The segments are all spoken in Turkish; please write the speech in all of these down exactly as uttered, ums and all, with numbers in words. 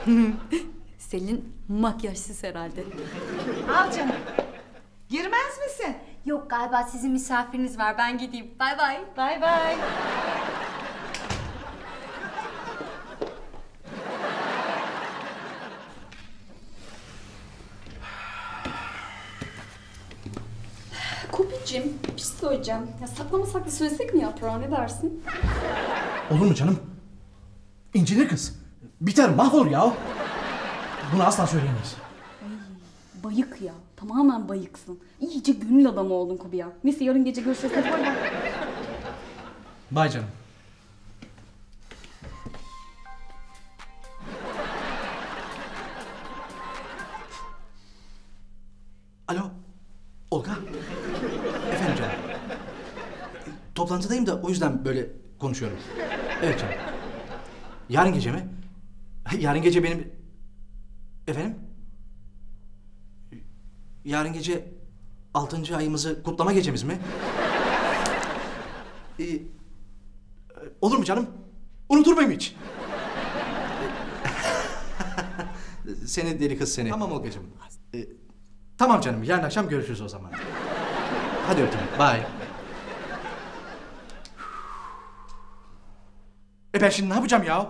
Selin makyajsız herhalde. Al canım. Girmez misin? Yok galiba sizin misafiriniz var. Ben gideyim. Bay bay. Bay bay. Kubicim bir şey söyleyeceğim. Ya saklamasak da söylesek mi yaprağı, ne dersin? Olur mu canım? İncinir kız. Biter, mahvolur ya. Bunu asla söyleyemeyiz. Ay, bayık ya. Tamamen bayıksın. İyice gönül adamı oldun Kubiya. Neyse yarın gece görüşürüz. Hadi bay bay. Bay canım. Alo, Olga. Efendim canım. Toplantıdayım da o yüzden böyle konuşuyorum. Evet canım. Yarın gece mi? Yarın gece benim... Efendim? Yarın gece altıncı ayımızı kutlama gecemiz mi? Ee, olur mu canım? Unutur muyum hiç? Seni deli kız seni. Tamam Olgacığım. Ee, tamam canım, yarın akşam görüşürüz o zaman. Hadi öptüm. Bye. E ben şimdi ne yapacağım ya?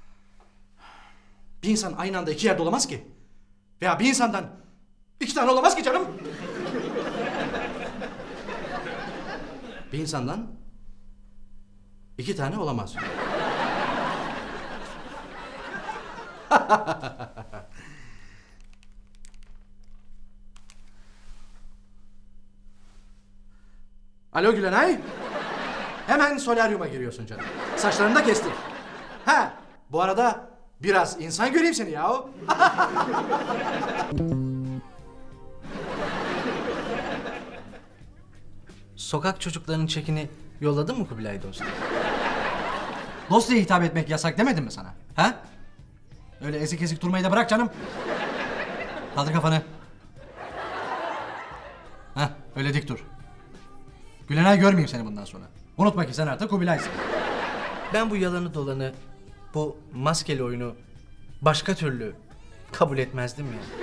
Bir insan aynı anda iki yerde olamaz ki. Veya bir insandan iki tane olamaz ki canım. Bir insandan iki tane olamaz. Alo Gülenay. Hemen solaryuma giriyorsun canım. Saçlarını da kestir. Ha, bu arada biraz insan göreyim seni yahu. Sokak çocuklarının çekini yolladın mı Kubilay dost? Dost diye hitap etmek yasak demedim mi sana? Ha? Öyle ezik ezik durmayı da bırak canım. Kaldır kafanı. Ha, öyle dik dur. Gülenay görmeyeyim seni bundan sonra. Unutma ki sen artık Kubilay'sın. Ben bu yalanı dolanı, bu maskeli oyunu başka türlü kabul etmezdim ya.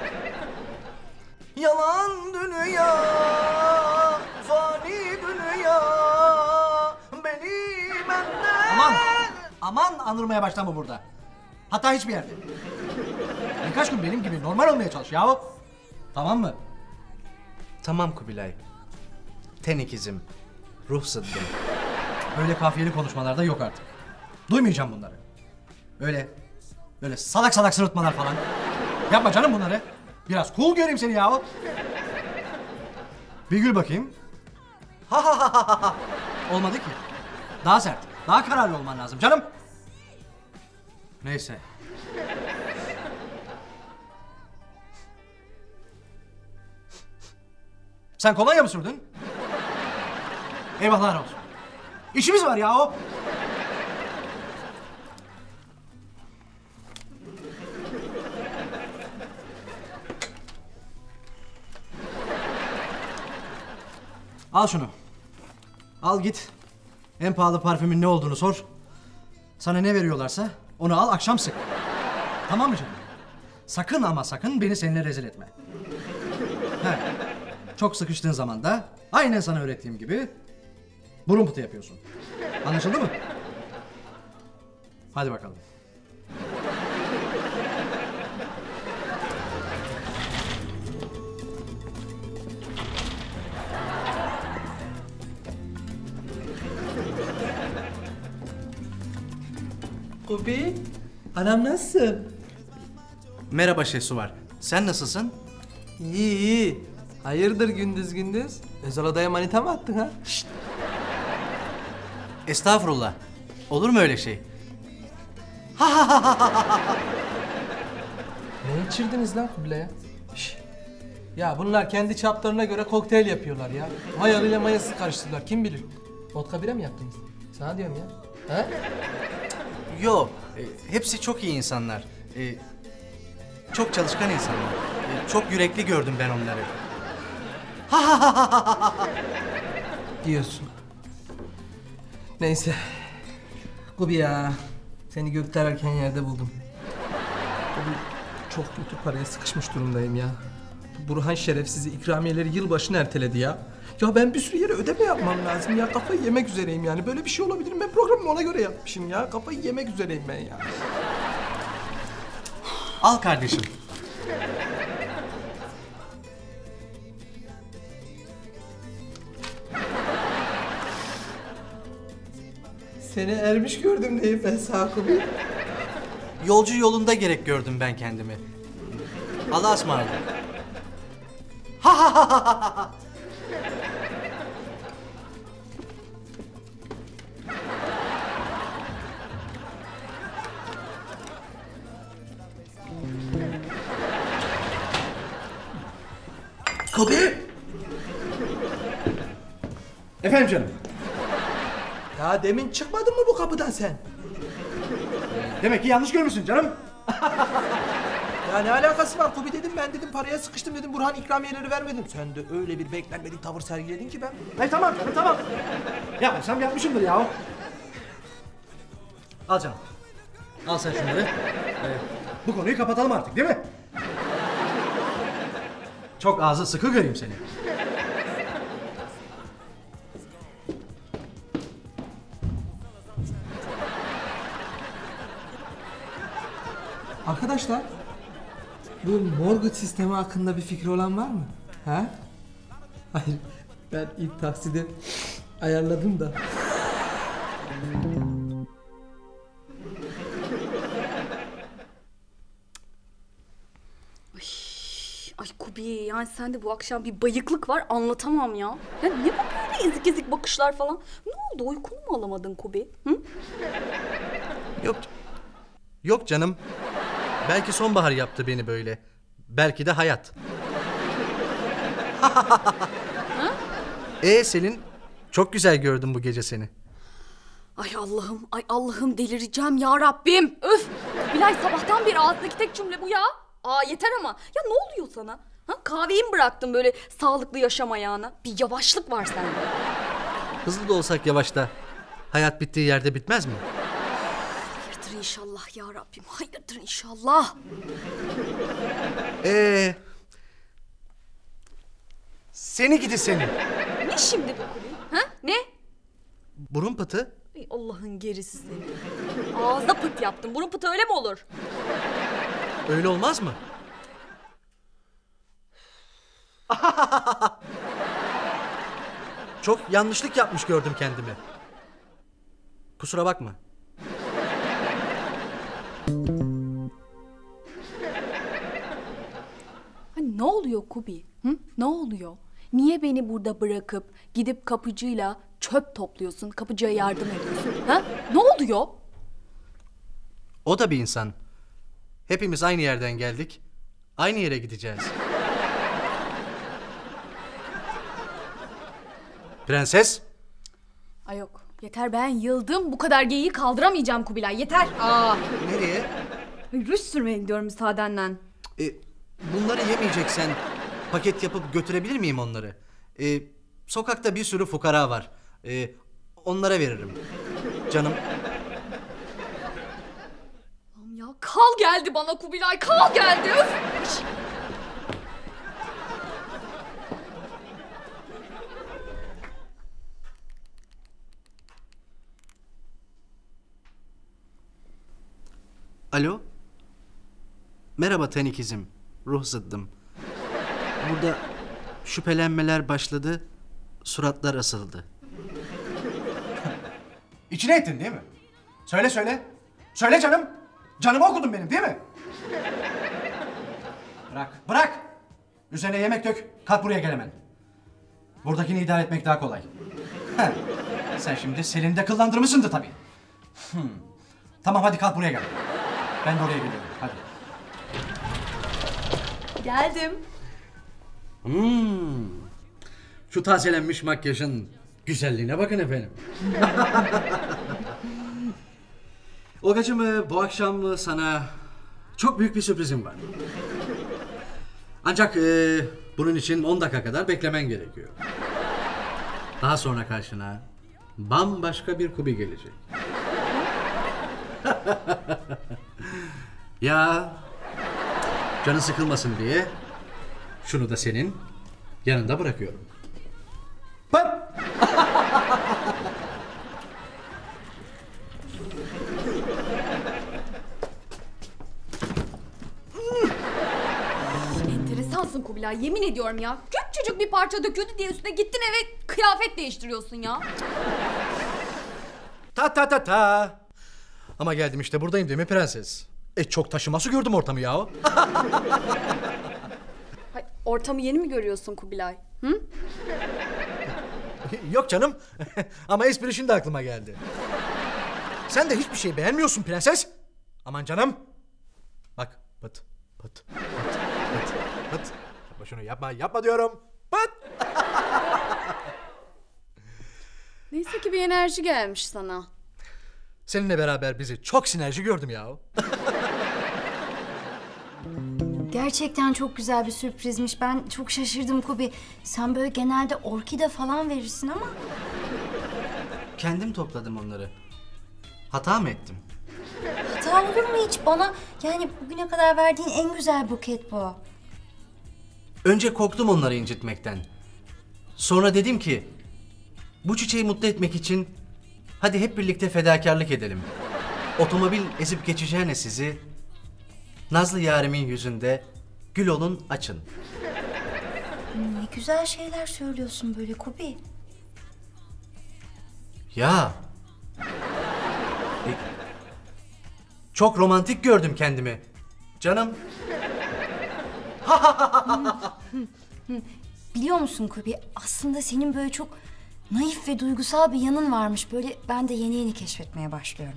Yalan dünya, fani dünya, beni benden... Aman, aman anırmaya başlama burada. Hatta hiçbir yerde. Birkaç gün benim gibi normal olmaya çalış yahu. Tamam mı? Tamam Kubilay. Ten ikizim, ruh zıddım. Öyle kafiyeli konuşmalarda yok artık. Duymayacağım bunları. Öyle, böyle salak salak sırıtmalar falan. Yapma canım bunları. Biraz cool göreyim seni yahu. Bir gül bakayım. Ha ha ha ha ha. Olmadı ki. Daha sert, daha kararlı olman lazım canım. Neyse. Sen kolonya mı sürdün? Eyvahlar olsun. İşimiz var ya o. Al şunu. Al git. En pahalı parfümün ne olduğunu sor. Sana ne veriyorlarsa onu al, akşam sık. Tamam mı canım? Sakın ama sakın beni seninle rezil etme. He. Çok sıkıştığın zaman da aynen sana öğrettiğim gibi burun pıtı yapıyorsun. Anlaşıldı mı? Hadi bakalım. Kubi, anam nasılsın? Merhaba Şehsuvar. Sen nasılsın? İyi iyi. Hayırdır gündüz gündüz? Özel odaya manita mı attın ha? Şşt. Estağfurullah. Olur mu öyle şey? Ne içirdiniz lan Kubilay'a? Şşt. Ya bunlar kendi çaplarına göre kokteyl yapıyorlar ya. Mayalı ile mayası karıştırdılar, kim bilir? Vodka bira mı yaptınız? Sana diyorum ya. Ha? Yo, e, hepsi çok iyi insanlar. E, çok çalışkan insanlar. E, çok yürekli gördüm ben onları. Diyorsun. Neyse. Kubi ya, seni gökte ararken yerde buldum. Çok kötü paraya sıkışmış durumdayım ya. Bu Burhan şerefsizi ikramiyeleri yılbaşına erteledi ya. Ya ben bir sürü yere ödeme yapmam lazım ya. Kafayı yemek üzereyim yani. Böyle bir şey olabilir mi? Ben programımı ona göre yapmışım ya. Kafayı yemek üzereyim ben ya. Al kardeşim. Seni ermiş gördüm diyeyim ben sağ Kubi. Yolcu yolunda gerek gördüm ben kendimi. Allah'a ısmarladık. Ha ha ha ha ha ha. Kubi! Efendim canım. Ya demin çıkmadın mı bu kapıdan sen? Demek ki yanlış görmüşsün canım. Ya ne alakası var Kubi dedim ben dedim paraya sıkıştım dedim Burhan ikramiyeleri vermedim. Sen de öyle bir beklenmedik tavır sergiledin ki ben. Hayır tamam canım tamam. Yapmışsam yapmışımdır ya. Al canım. Al sen şunları. Ee, bu konuyu kapatalım artık değil mi? Çok ağzı sıkı göreyim seni. Arkadaşlar bu mortgage sistemi hakkında bir fikri olan var mı? Ha? Hayır ben ilk taksidi ayarladım da. Ay Kubi, yani sende bu akşam bir bayıklık var, anlatamam ya. Ya ne bu böyle ezik ezik bakışlar falan? Ne oldu, uykunu mu alamadın Kubi? Hı? Yok. Yok canım. Belki sonbahar yaptı beni böyle. Belki de hayat. Ee Selin, çok güzel gördüm bu gece seni. Ay Allah'ım, ay Allah'ım delireceğim ya Rabbim. Öf! Bilal sabahtan beri ağzındaki tek cümle bu ya. Aa yeter ama. Ya ne oluyor sana? Ha, kahveyi mi bıraktın böyle sağlıklı yaşam ayağına? Bir yavaşlık var sende. Hızlı da olsak yavaşta. Hayat bittiği yerde bitmez mi? Hayırdır inşallah ya Rabbim. Hayırdır inşallah. Ee, seni gidi seni. Ne şimdi bu Kubi? Ha? Ne? Burun pıtı. Ay Allah'ın gerisi seni. Ağızda pıt yaptın. Burun pıtı öyle mi olur? Öyle olmaz mı? Çok yanlışlık yapmış gördüm kendimi. Kusura bakma. Ha, ne oluyor Kubi? Hı? Ne oluyor? Niye beni burada bırakıp gidip kapıcıyla çöp topluyorsun, kapıcıya yardım ediyorsun? Ha? Ne oluyor? O da bir insan. Hepimiz aynı yerden geldik. Aynı yere gideceğiz. Prenses. Ay yok. Yeter, ben yıldım. Bu kadar geyiği kaldıramayacağım Kubilay. Yeter. Aa. Nereye? Rüş sürmeye gidiyorum müsaadenle. E, bunları yemeyeceksen paket yapıp götürebilir miyim onları? E, sokakta bir sürü fukara var. E, onlara veririm. Canım. Ya kal geldi bana Kubilay. Kal geldi. Öf. Alo. Merhaba ten ikizim. Ruh zıddım. Burada şüphelenmeler başladı. Suratlar asıldı. İçine ettin değil mi? Söyle söyle. Söyle canım. Canımı okudun benim değil mi? Bırak. Bırak. Üzerine yemek dök. Kalk buraya gel hemen. Buradakini idare etmek daha kolay. Heh. Sen şimdi Selin'i de kıllandırmışsındır tabii. Hmm. Tamam hadi kalk buraya gel. Ben de oraya geliyorum. Hadi. Geldim. Hmm. Şu tazelenmiş makyajın güzelliğine bakın efendim. Olgacığım, bu akşam sana çok büyük bir sürprizim var. Ancak e, bunun için on dakika kadar beklemen gerekiyor. Daha sonra karşına bambaşka bir Kubi gelecek. Ya Canı sıkılmasın diye şunu da senin yanında bırakıyorum. Bak. Enteresansın Kubilay, yemin ediyorum ya. Küçücük bir parça döküldü diye üstüne gittin eve kıyafet değiştiriyorsun ya. Ta ta ta ta. Ama geldim işte buradayım değil mi prenses? E çok taşıması gördüm ortamı ya. Hay, ortamı yeni mi görüyorsun Kubilay? Hı? Yok canım. Ama espri şimdi aklıma geldi. Sen de hiçbir şey beğenmiyorsun prenses. Aman canım. Bak pıt pıt pıt pıt pıt. Yapma şunu, yapma yapma diyorum. Pıt. Neyse ki bir enerji gelmiş sana. Seninle beraber bizi çok sinerji gördüm ya. Gerçekten çok güzel bir sürprizmiş. Ben çok şaşırdım Kubi. Sen böyle genelde orkide falan verirsin ama... Kendim topladım onları. Hata mı ettim? Hata olur mu hiç bana? Yani bugüne kadar verdiğin en güzel buket bu. Önce korktum onları incitmekten. Sonra dedim ki... Bu çiçeği mutlu etmek için... Hadi hep birlikte fedakarlık edelim. Otomobil ezip geçeceğine sizi... Nazlı yârimin yüzünde... Gül olun açın. Ne güzel şeyler söylüyorsun böyle Kubi. Ya... E, çok romantik gördüm kendimi. Canım. Biliyor musun Kubi? Aslında senin böyle çok naif ve duygusal bir yanın varmış. Böyle ben de yeni yeni keşfetmeye başlıyorum.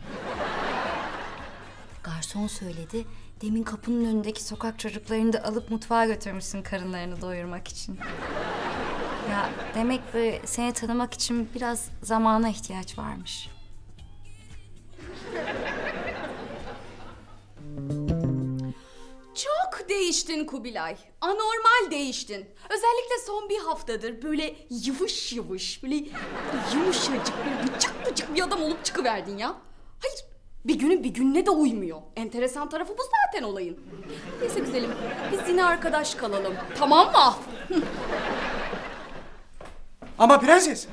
Garson söyledi. Demin kapının önündeki sokak çocuklarını da alıp mutfağa götürmüşsün karınlarını doyurmak için. Ya demek böyle seni tanımak için biraz zamana ihtiyaç varmış. Çok değiştin Kubilay. Anormal değiştin. Özellikle son bir haftadır böyle yıvış yıvış, böyle yumuşacık, böyle bıcık bıcık bir adam olup çıkıverdin ya. Hayır, bir günün bir gününe de uymuyor. Enteresan tarafı bu zaten olayın. Neyse güzelim, biz yine arkadaş kalalım. Tamam mı? Ama prenses.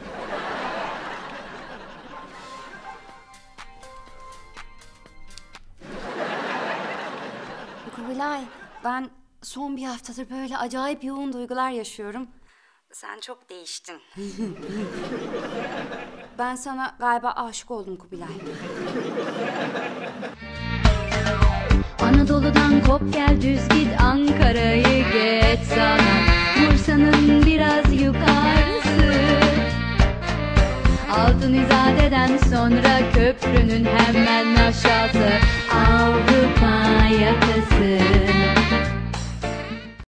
Kubilay, ben son bir haftadır böyle acayip yoğun duygular yaşıyorum. Sen çok değiştin. Ben sana galiba aşık oldum Kubilay. Anadolu'dan kop gel düz git, Ankara'yı geç sana, Bursa'nın biraz yukarısı. Altın İzade'den sonra köprünün hemen aşağısı.